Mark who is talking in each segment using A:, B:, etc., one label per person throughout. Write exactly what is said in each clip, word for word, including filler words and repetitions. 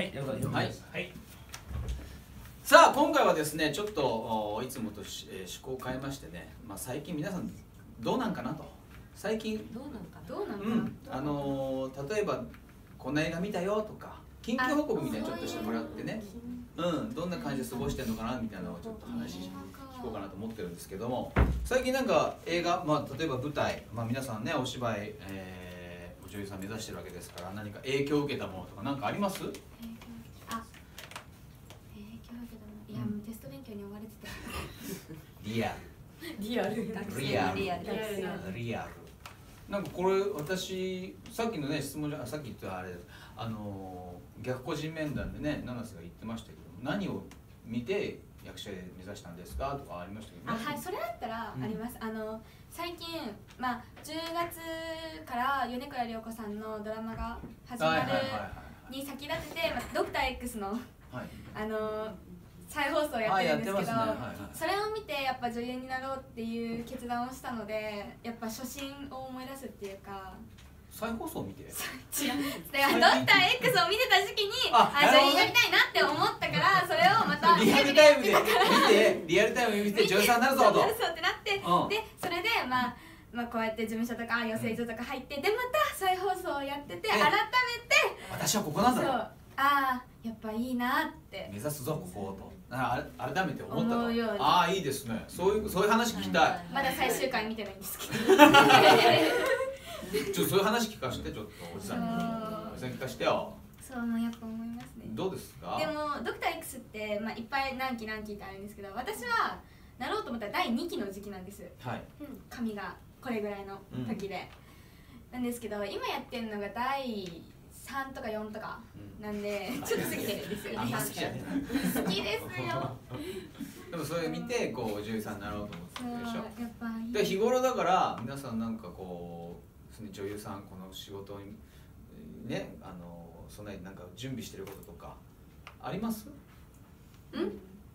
A: はい、はい、はい。
B: さあ今回はですね、ちょっといつもとし、えー、趣向を変えましてね、まあ、最近皆さんどうなんかなと。最近
C: どうなんかどうなんかな、うん、
B: あのー、例えばこんな映画見たよとか近況報告みたいにちょっとしてもらってね、うん、どんな感じで過ごしてるのかなみたいなのをちょっと話聞こうかなと思ってるんですけども、最近なんか映画、まあ、例えば舞台、まあ、皆さんねお芝居、えー、女優さん目指してるわけですから、何か影響を受けたものとか何かあります？
C: あ、影響を受けたもの、いや、もうテスト勉強に追われてて
B: リアル
C: リアル
B: リアルリアルリアルなんかこれ私さっきのね質問じゃさっき言ったあれあのー、逆個人面談でね七瀬が言ってましたけど、何を見て役者で目指したんですかとかありましたけどね。
C: あ、はい、それだったらあります、うん、あの最近、まあ、じゅうがつから米倉涼子さんのドラマが始まるに先立てて、まあ、ドクター X の、はい、あの再放送をやってるんですけど、ねはいはい、それを見てやっぱ女優になろうっていう決断をしたので、やっぱ初心を思い出すっていうか。
B: 再放送を見て違う
C: だからドクター X を見てた時期にあ、あ、女優になりたいなって思ったから、それをまた
B: リアルタイムで見てリアルタイムで見て女優さんになるぞと
C: なるぞってなって、うん、でそれでまあまあこうやって事務所とか養成所とか入って、でまた再放送をやってて改めて
B: 私はここなんだろう、
C: ああやっぱいいなって
B: 目指すぞこことあ改めて思ったと。ああいいですね、そういうそういう話聞きたい。
C: まだ最終回見てないんですけど
B: ちょっとそういう話聞かせて、ちょっとおじさんにおじさん聞かせてよ。
C: そうもやっぱ思いますね。
B: どうですか？
C: でもドクター X って、まあ、いっぱい何期何期ってあるんですけど、私はなろうと思ったらだいにきの時期なんです、はい、髪がこれぐらいの時で、うん、なんですけど今やってるのがだいさんとかよんとかなんで、うん、ちょっと過ぎてるんですよね。
B: あんま好きじゃない
C: 好きですよ
B: でもそれ見てこう女優さんになろうと思ってるでしょ。
C: やっぱいい
B: で日頃だから皆さんなんかこう女優さんこの仕事にね、あのそんなになんか準備してることとかあります？ん？ま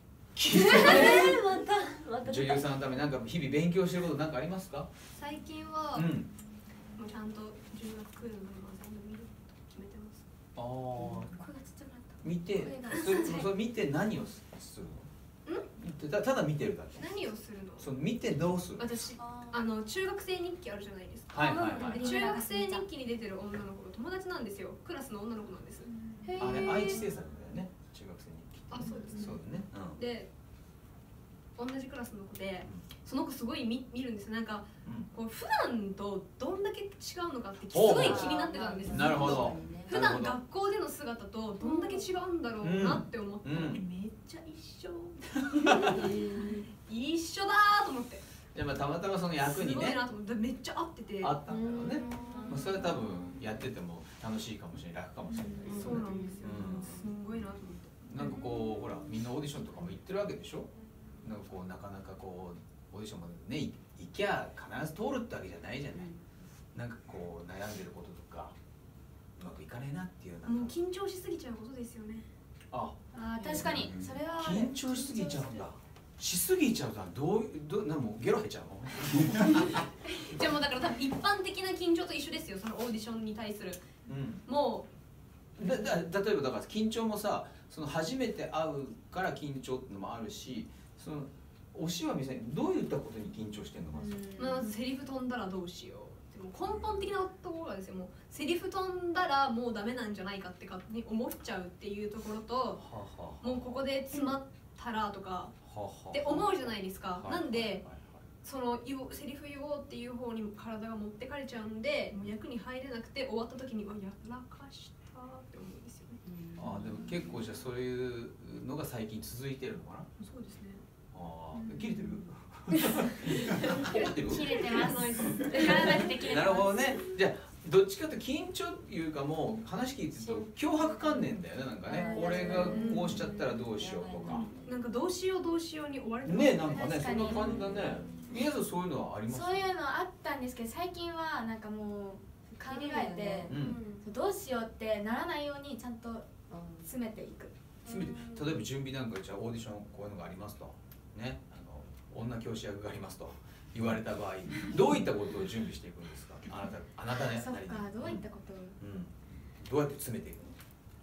B: たまた女優さんのためになんか日々勉強してることなんかありますか？
D: 最近は、うん、もうちゃんとじゅうがつ来るまでは全部見ると決めてます。
B: ああ、
C: 声がちっちゃくなった。
B: 見てそれ、それ見て何をするの？た, ただ見てるだけ。
D: 何をするの？
B: その見てどうする？
D: 私あの中学生日記あるじゃないですか。
B: はいはいはい。
D: 中学生日記に出てる女の子が友達なんですよ。クラスの女の子なんです。
B: あれ愛知製作だよね。中学生日記。
D: あ、そうですね。
B: そうだね。
D: うん、で同じクラスの子で、その子すごい 見, 見るんですよ。なんか、うん、こう普段とどんだけ違うのかってすごい気になってたんですよ。
B: なるほど。
D: 普段学校での姿とどんだけ違うんだろうなって思ったら、うん、めっちゃ一緒一緒だーと思って。
B: じゃあまあたまたまその役にねす
D: ごいなと思ってめっちゃ合ってて
B: あったんだろうね。まあそれは多分やってても楽しいかもしれない、楽かもしれない。
D: そうなんですよ、うん、すごいなと思って。
B: なんかこうほらみんなオーディションとかも行ってるわけでしょ。なんかこうなかなかこうオーディションまでね行きゃ必ず通るってわけじゃないじゃない。なんかこう悩んでることとかうまくいかねえなっていう。
D: もう緊張しすぎちゃうことですよね。
B: あ
C: あ、確かにそれは
B: 緊張しすぎちゃうんだ。しすぎちゃうとどうどなんもゲロ入っちゃうの？
D: じゃあもうだから多分一般的な緊張と一緒ですよ。そのオーディションに対する、うん、も
B: うだだ例えばだから緊張もさ、その初めて会うから緊張っていうのもあるし、その推しは別にどういったことに緊張してんのか。
D: まずセリフ飛んだらどうしよう。でも根本的なところがですよ、もうセリフ飛んだらもうダメなんじゃないかって勝手に思っちゃうっていうところと、はあはあ、もうここで詰まったらとかって思うじゃないですか。なんでそのセリフ言おうっていう方に体が持ってかれちゃうんで、もう役に入れなくて終わった時にはやらかしたって思うんですよね。
B: ああ、でも結構じゃあそういうのが最近続いてるのかな。
D: そうですね。
B: ああ、切れてる？
C: 切れてます。
B: なるほどね。じゃあどっちかというと緊張っていうか、もう話聞いてると脅迫観念だよね。なんかね、これがこうしちゃったらどうしようとか、
D: なんかどうしようどうしように追われてます
B: ね。なんかね、そんな感じだね。皆さんそういうのはあります？
C: そういうのあったんですけど、最近はなんかもう考えて、うん、どうしようってならないようにちゃんと詰めていく。
B: 詰めて、例えば準備なんかじゃあオーディションこういうのがありますとね、あの女教師役がありますと言われた場合、どういったことを準備していくんですか？あなた、あなたね。
C: そっか、どういったこと？
B: うん、どうやって詰めていくの？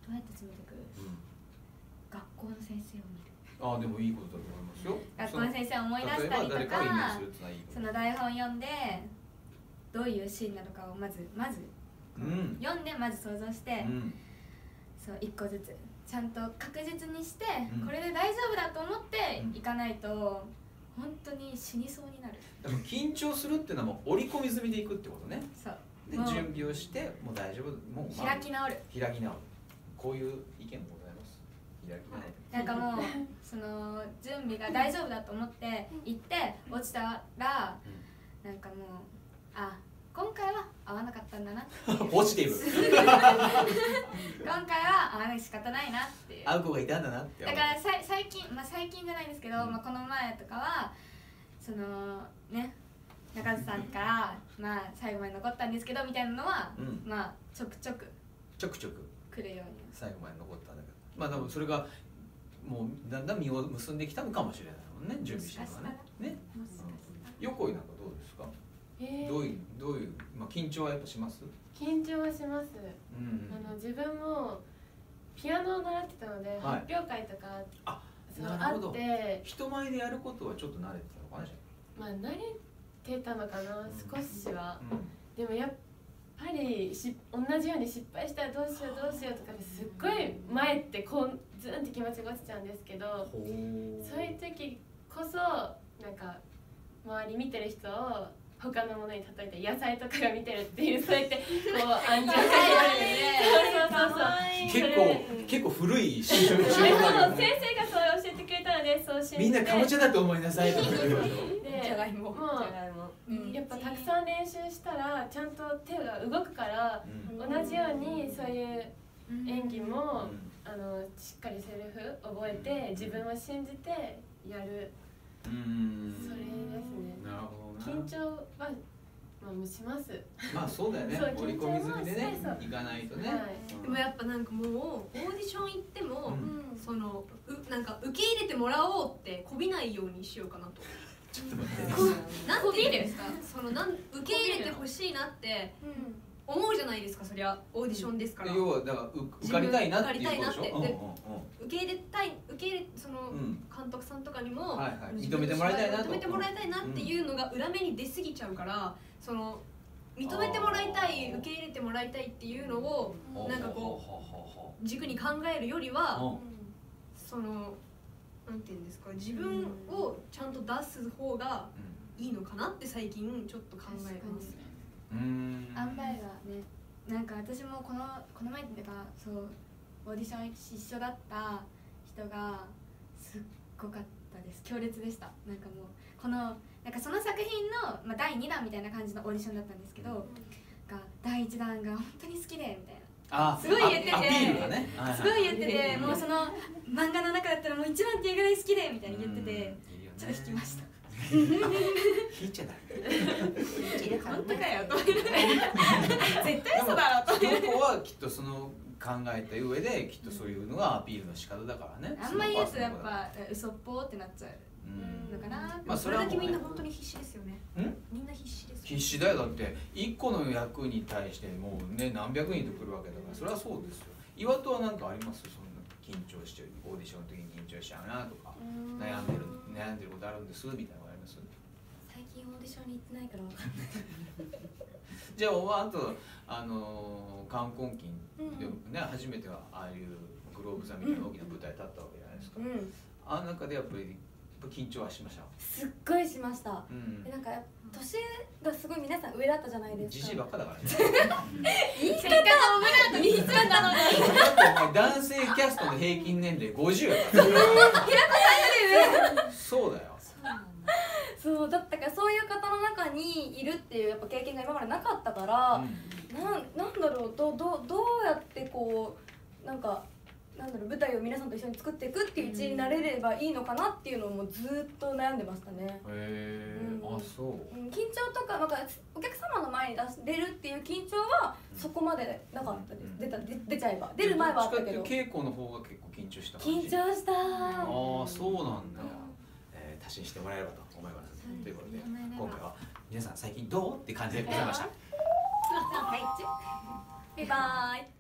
C: どうやって詰めてく、うん、学校の先生を見る。
B: ああでもいいことだと思いますよ。
C: 学校の先生を思い出したりとか、その台本読んでどういうシーンなのかをまずまず、うん、読んでまず想像して、うん、そう一個ずつちゃんと確実にして、うん、これで大丈夫だと思っていかないと、うん、本当に死にそうになる。
B: でも緊張するっていうのはもう織り込み済みでいくってことね。そうで準備をしてもう大丈夫、もう、
C: まあ、開き直る
B: 開き直るこういう意見もございます。開き直る
C: なんかもうその準備が大丈夫だと思って行って落ちたら、うん、なんかもうあ今回は合わなかったんだな
B: ポジティブ
C: 今回は合わない仕方ないなっていう、
B: 会う子がいたんだなって。
C: だからさ最近まあ最近じゃないですけど、うん、まあこの前とかはそのね中津さんからまあ最後まで残ったんですけどみたいなのは、うん、まあちょくちょく
B: ちょくちょく
C: 来るように
B: 最後まで残ったんだけど、まあでもそれがもうだんだん実を結んできたのかもしれないもんね、準備してるのはね。ね、横井なんかどうですか？えー、どういうどういうまあ緊張はやっぱします？
A: 緊張はします。うん、あの自分もピアノを習ってたので、はい、発表会とか
B: あなるほど、あって人前でやることはちょっと慣れてたのかなじゃ
A: あ。まあ慣れてたのかな、少しは、うん、でもやっぱりし同じように失敗したらどうしようどうしようとかですっごい前ってこうズンって気持ちが落ちちゃうんですけど、そういう時こそなんか周り見てる人を他のものに例えて野菜とかが見てるっていうそうやってこう暗示をかけられてそうそうそう
B: 結構結構古い仕事
A: だよね。先生がそう教えてくれたのでそう信じて
B: みんなかぼちゃだと思いなさいとか言う
A: でじゃがいもやっぱたくさん練習したらちゃんと手が動くから、うん、同じようにそういう演技も、うん、あのしっかりセリフ覚えて自分を信じてやる、うん、それですね。
B: なるほど
A: 緊張はまあもします。
B: まあそうだよね。織り込み済みでね、行かないとね。はい、
D: でもやっぱなんかもうオーディション行っても、うん、そのうなんか受け入れてもらおうってこびないようにしようかなと。
B: ちょっと待って。
D: なんていうんですか。そのなん受け入れてほしいなって。うん思うじゃないですか、そりゃオーディションですから。
B: 要はだから受かりたいなっていうことでしょ。
D: 受け入れたい、受け入れその監督さんとかにも
B: 認めてもらいたいな
D: 認めてもらいたいなっていうのが裏目に出過ぎちゃうから、その認めてもらいたい、受け入れてもらいたいっていうのをなんかこう軸に考えるよりは、そのなんていうんですか、自分をちゃんと出す方がいいのかなって最近ちょっと考えます。
C: うん塩梅がね、なんか私もこのこの前っていうかそうオーディション一緒だった人がすっごかったです。強烈でした。なんかもうこのなんかその作品の、まあ、だいにだんみたいな感じのオーディションだったんですけど、がだいいちだんが本当に好きでみたいな、あすごい言ってて、ね、すごい言ってて、もうその漫画の中だったらもう一番っていうぐらい好きでみたいに言ってて、ちょっと引きました。
B: 引いちゃダメ。
C: 本当かよと絶対嘘だろと。
B: その子はきっとその考えた上できっとそういうのがアピールの仕方だからね。
C: あんまり言うとやっぱ嘘っぽってなっちゃうのかな。
D: まあそれだけみんな本当に必死ですよね。みんな必死です。
B: 必死だよ。だって一個の役に対してもうね何百人と来るわけだから、それはそうですよ。岩戸は何かあります？そんな緊張してるオーディションの時に緊張しちゃうなとか悩んでる悩んでることあるんですみたいな。
C: 最近オーディションに行ってないから分かんない
B: じゃああとあの冠婚金でね、うん、初めてはああいうグローブ座みたいな大きな舞台立ったわけじゃないですか、うん、あの中でやっぱり緊張はしました。
C: すっごいしました、うん、でなんか年がすごい皆さん上だったじゃないですか。
B: じじいばっかだからね
C: 言い方を無駄に言い方なのに
B: 男性キャストの平均年齢ごじゅうやから平子さんより上そうだよ。
C: そうだったからそういう方の中にいるっていうやっぱ経験が今までなかったから、うん、な, なんだろうどどどうやってこうなんかなんだろう舞台を皆さんと一緒に作っていくっていう一員になれればいいのかなっていうのをもうずっと悩んでましたね。へ
B: え、うん、あそう。
C: 緊張とかなんかお客様の前に出れるっていう緊張はそこまでなかったです。うん、出た出出ちゃえば出る前はあったけど。
B: 稽古の方が結構緊張した
C: 感じ。緊張した。
B: ああそうなんだ。えー、足しにしてもらえればと思います。ということで今回は皆さん最近どうって感じでございました。
C: はい、バイバイ。